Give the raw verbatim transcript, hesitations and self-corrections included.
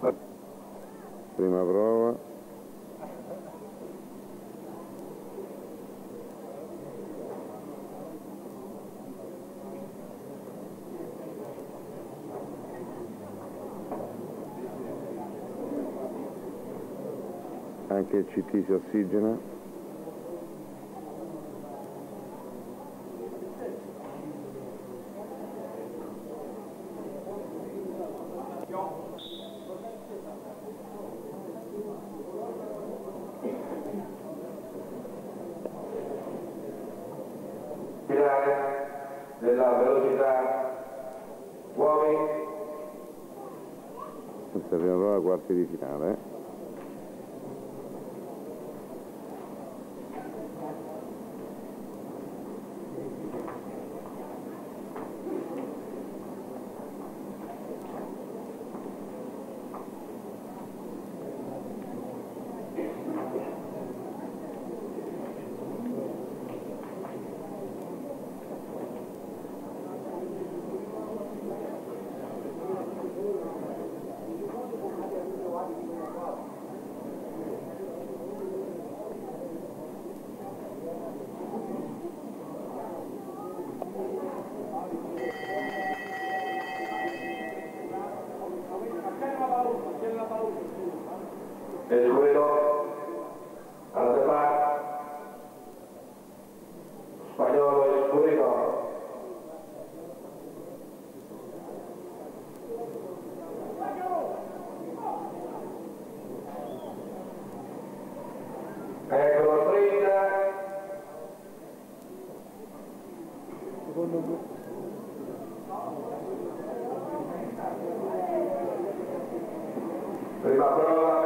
Prima prova. Anche il C T si ossigena. Della velocità uomini. Questa è la prima prova, quarti di finale. Eh? E subito alla parte spagnolo e subito ecco lo sprint secondo me. Prima prova